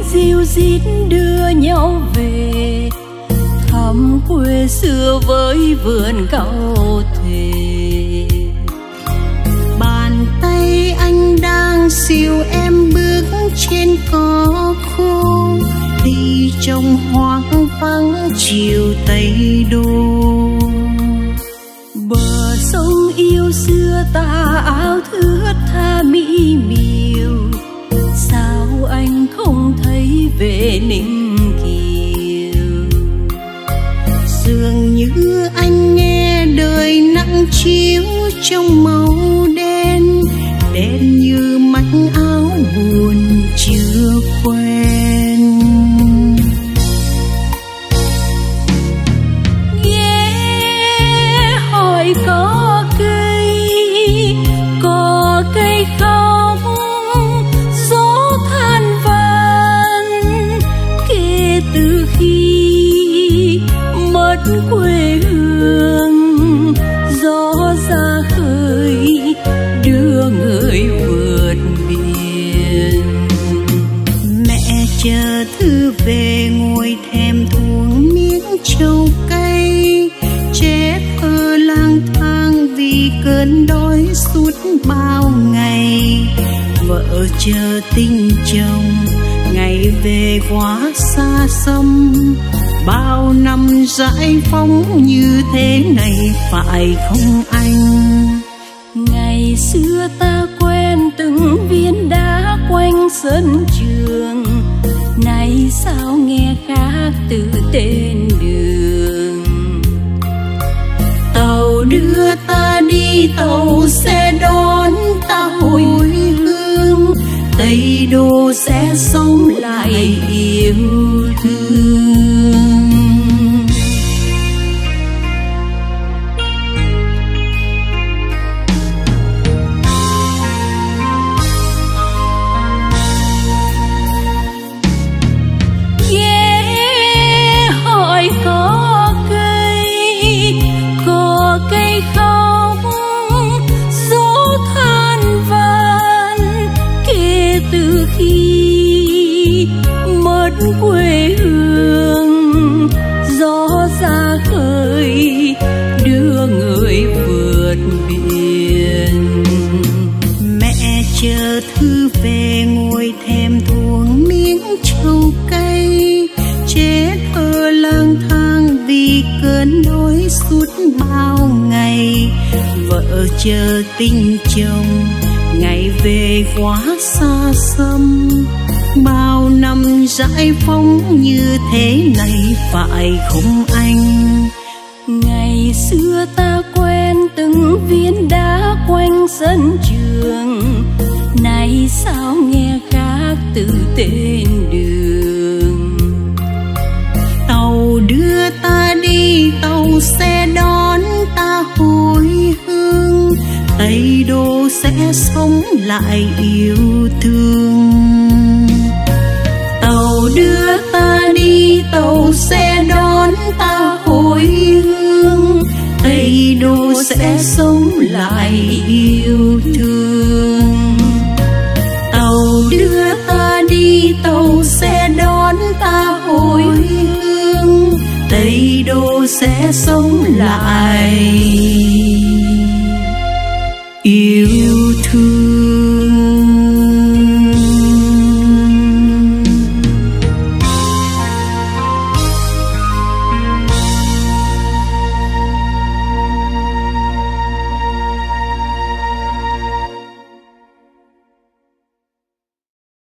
dìu dít đưa nhau về thăm quê xưa với vườn cau thề. Bàn tay anh đang dìu em bước trên cỏ khô, đi trong hoang vắng chiều Tây Đô. Bờ sông yêu xưa tà áo thướt tha mỹ miều, sao anh không thấy về Ninh Kiều. Dường như anh nghe đời nắng chiếu trong màu đen, đen như mảnh áo buồn chưa quen. Ghé hỏi có cây khóc gió than van, kể từ khi mất quê hương gió ra khơi đưa người vượt biển. Mẹ chờ thư về ngồi thèm thuồng miếng trầu cay, trẻ thơ lang thang vì cơn đói suốt bao ngày. Vợ chờ tình chồng ngày về quá xa xăm, bao năm giải phóng như thế này phải không anh? Ngày xưa ta quen từng viên đá quanh sân trường, nay sao nghe khác từ tên đường. Tàu đưa ta đi, tàu sẽ đón ta hồi hương, Tây Đô sẽ sống lại yêu thương. Có cây khóc gió than van, kể từ khi mất quê hương gió ra khơi đưa người vượt biển. Mẹ chờ thư về ngồi thèm thuồng miếng trầu cay, trẻ thơ lang thang vì cơn đói suốt bao ngày. Vợ chờ tình chồng ngày về quá xa xăm, bao năm giải phóng như thế này phải không anh? Ngày xưa ta quen từng viên đá quanh sân trường, nay sao nghe khác từ tên đường. Tàu đưa ta đi, tàu sẽ đón ta hồi hương, Tây Đô sẽ sống lại yêu thương. Tàu đưa ta đi, tàu sẽ đón ta hồi hương, Tây Đô sẽ sống lại yêu thương. Tàu đưa ta đi, tàu sẽ đón ta hồi hương, Tây Đô sẽ sống lại yêu thương.